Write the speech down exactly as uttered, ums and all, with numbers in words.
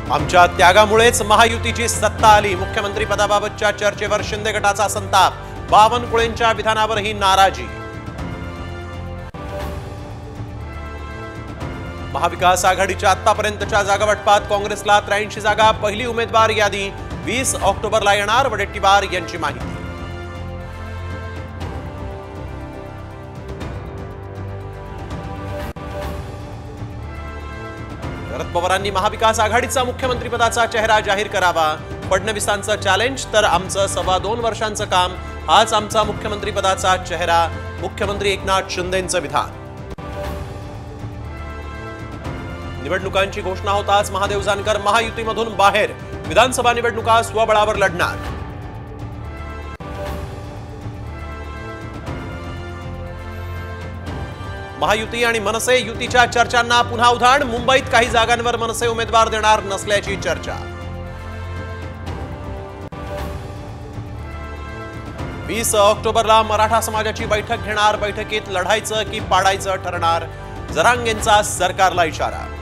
आमच्या त्यागामुळेच महायुतीची सत्ता आली। मुख्यमंत्री पदाबाबतच्या चर्चेवर शिंदे गटाचा संताप। बावनकुळेंच्या विधानावरही नाराजी। महाविकास आघाडीच्या आतापर्यंतच्या जागावाटपात काँग्रेसला त्र्याऐंशी जागा, पहिली उमेदवार यादी वीस ऑक्टोबरला येणार। वडेट्टीवार यांची माहिती। शरद पवारांनी महाविकास आघाडीचा मुख्यमंत्रीपदाचा चेहरा जाहीर करावा। फडणवीसांचं चॅलेंज, तर आमचं सव्वा दोन वर्षांचं काम हाच आमचा मुख्यमंत्रीपदाचा चेहरा। मुख्यमंत्री एकनाथ शिंदेंचं विधान। निवडणुकांची घोषणा होताच महादेव जानकर महायुतीमधून बाहेर। विधानसभा निवडणुका स्वबळावर लढणार। महायुती आणि मनसे युतीच्या चर्चांना पुन्हा उधाण। मुंबईत काही जागांवर मनसे उमेदवार देणार नसल्याची चर्चा। वीस ऑक्टोबरला मराठा समाजाची बैठक घेणार। बैठकीत लढायचं की पाडायचं ठरणार। जरांगेंचा सरकारला इशारा।